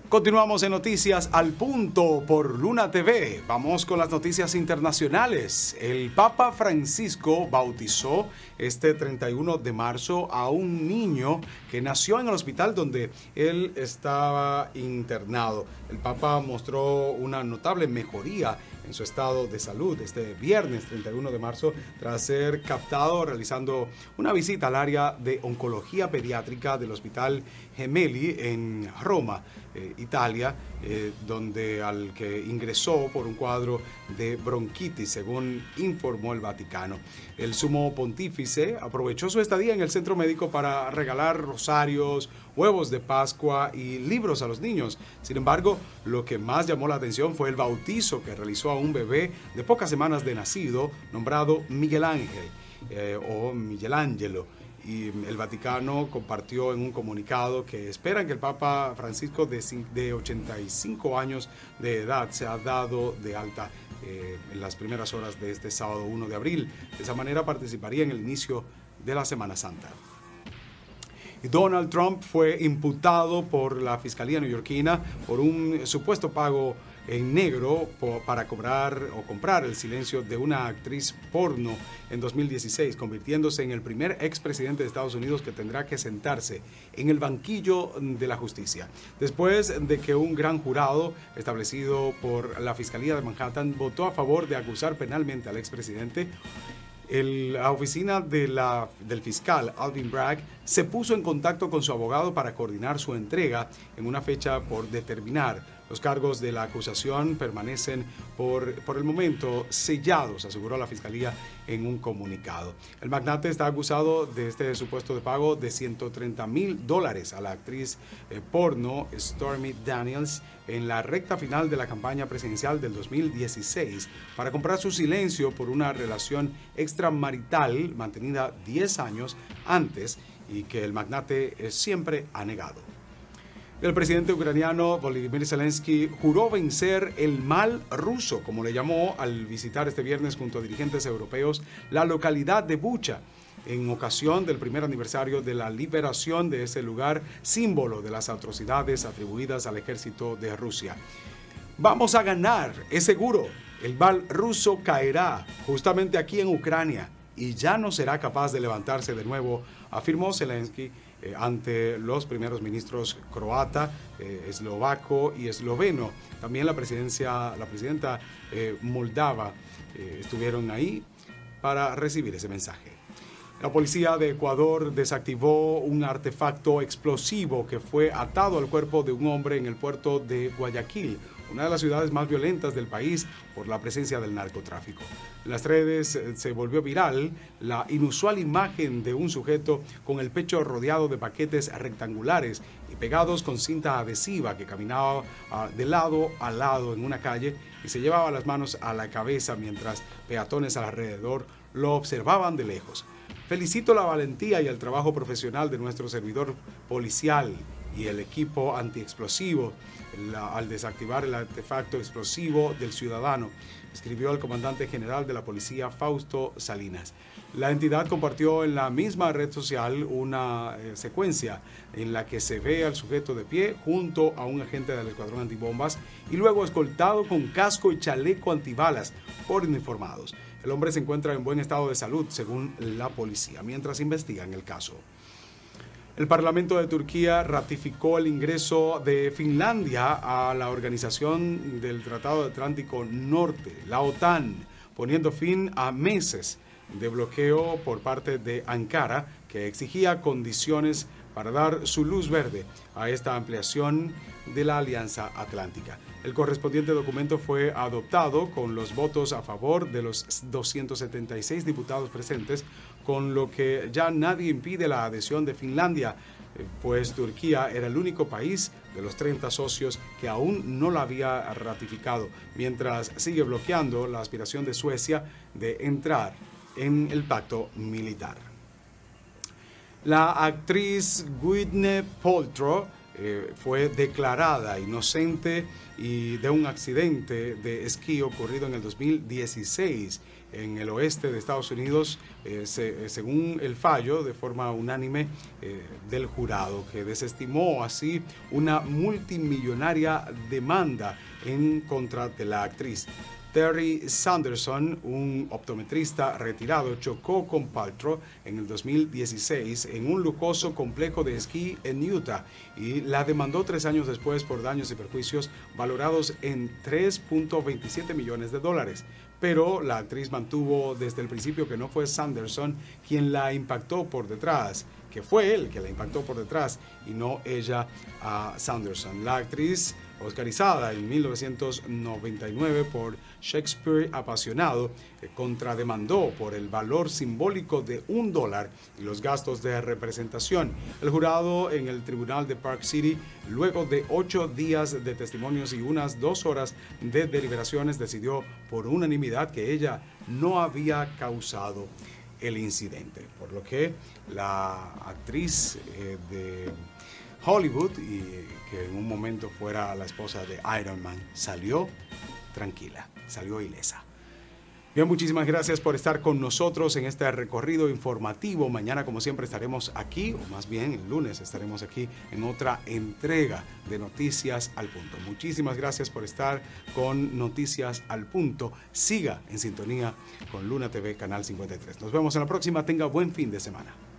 Continuamos en Noticias al Punto por Luna TV. Vamos con las noticias internacionales. El Papa Francisco bautizó este 31 de marzo a un niño que nació en el hospital donde él estaba internado. El Papa mostró una notable mejoría en su estado de salud este viernes 31 de marzo tras ser captado realizando una visita al área de oncología pediátrica del Hospital Gemelli en Roma, Italia, donde al que ingresó por un cuadro de bronquitis, según informó el Vaticano. El sumo pontífice aprovechó su estadía en el centro médico para regalar rosarios, huevos de Pascua y libros a los niños. Sin embargo, lo que más llamó la atención fue el bautizo que realizó a un bebé de pocas semanas de nacido, nombrado Miguel Ángel o Michelangelo. Y el Vaticano compartió en un comunicado que esperan que el Papa Francisco de 85 años de edad sea dado de alta en las primeras horas de este sábado 1 de abril. De esa manera participaría en el inicio de la Semana Santa. Donald Trump fue imputado por la Fiscalía neoyorquina por un supuesto pago en negro para comprar el silencio de una actriz porno en 2016, convirtiéndose en el primer expresidente de Estados Unidos que tendrá que sentarse en el banquillo de la justicia, después de que un gran jurado establecido por la Fiscalía de Manhattan votó a favor de acusar penalmente al expresidente. La oficina del fiscal Alvin Bragg se puso en contacto con su abogado para coordinar su entrega en una fecha por determinar. Los cargos de la acusación permanecen por el momento sellados, aseguró la fiscalía en un comunicado. El magnate está acusado de este supuesto de pago de $130,000 a la actriz porno Stormy Daniels en la recta final de la campaña presidencial del 2016 para comprar su silencio por una relación extramarital mantenida 10 años antes y que el magnate siempre ha negado. El presidente ucraniano Volodymyr Zelensky juró vencer el mal ruso, como le llamó al visitar este viernes junto a dirigentes europeos la localidad de Bucha, en ocasión del primer aniversario de la liberación de ese lugar, símbolo de las atrocidades atribuidas al ejército de Rusia. Vamos a ganar, es seguro. El mal ruso caerá justamente aquí en Ucrania y ya no será capaz de levantarse de nuevo, afirmó Zelensky ante los primeros ministros croata, eslovaco y esloveno. También la presidenta moldava estuvieron ahí para recibir ese mensaje. La policía de Ecuador desactivó un artefacto explosivo que fue atado al cuerpo de un hombre en el puerto de Guayaquil, una de las ciudades más violentas del país por la presencia del narcotráfico. En las redes se volvió viral la inusual imagen de un sujeto con el pecho rodeado de paquetes rectangulares y pegados con cinta adhesiva que caminaba de lado a lado en una calle y se llevaba las manos a la cabeza mientras peatones alrededor lo observaban de lejos. Felicito la valentía y el trabajo profesional de nuestro servidor policial y el equipo antiexplosivo al desactivar el artefacto explosivo del ciudadano, escribió el comandante general de la policía Fausto Salinas. La entidad compartió en la misma red social una secuencia en la que se ve al sujeto de pie junto a un agente del escuadrón antibombas y luego escoltado con casco y chaleco antibalas por uniformados. El hombre se encuentra en buen estado de salud, según la policía, mientras investigan el caso. El Parlamento de Turquía ratificó el ingreso de Finlandia a la Organización del Tratado Atlántico Norte, la OTAN, poniendo fin a meses de bloqueo por parte de Ankara, que exigía condiciones para dar su luz verde a esta ampliación de la Alianza Atlántica. El correspondiente documento fue adoptado con los votos a favor de los 276 diputados presentes, con lo que ya nadie impide la adhesión de Finlandia, pues Turquía era el único país de los 30 socios que aún no la había ratificado, mientras sigue bloqueando la aspiración de Suecia de entrar en el pacto militar. La actriz Gwyneth Paltrow fue declarada inocente y de un accidente de esquí ocurrido en el 2016 en el oeste de Estados Unidos, según el fallo de forma unánime del jurado, que desestimó así una multimillonaria demanda en contra de la actriz. Terry Sanderson, un optometrista retirado, chocó con Paltrow en el 2016 en un lujoso complejo de esquí en Utah y la demandó 3 años después por daños y perjuicios valorados en $3.27 millones. Pero la actriz mantuvo desde el principio que no fue Sanderson quien la impactó por detrás, que fue él que la impactó por detrás y no ella a Sanderson. La actriz, oscarizada en 1999 por Shakespeare apasionado, contrademandó por el valor simbólico de $1 y los gastos de representación. El jurado en el tribunal de Park City, luego de 8 días de testimonios y unas 2 horas de deliberaciones, decidió por unanimidad que ella no había causado el incidente, por lo que la actriz de Hollywood, y que en un momento fuera la esposa de Iron Man, salió tranquila, salió ilesa. Bien, muchísimas gracias por estar con nosotros en este recorrido informativo. Mañana, como siempre, estaremos aquí, o más bien el lunes estaremos aquí en otra entrega de Noticias al Punto. Muchísimas gracias por estar con Noticias al Punto. Siga en sintonía con Luna TV, Canal 53. Nos vemos en la próxima. Tenga buen fin de semana.